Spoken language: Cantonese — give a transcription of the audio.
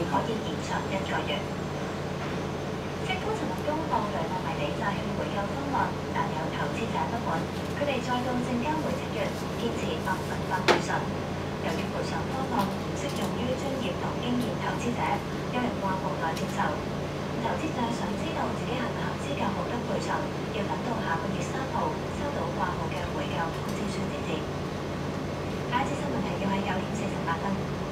可以延長1個月。政府尋日公布雷曼迷你債券回購方案，但有投資者不滿，佢哋再到證監會請願，堅持100%賠償。由於賠償方案唔適用於專業同經驗投資者，有人話無奈接受。投資者想知道自己合唔合資格獲得賠償，要等到下個月3號收到掛號嘅回購通知書先至。下一節新聞提要喺9點48分。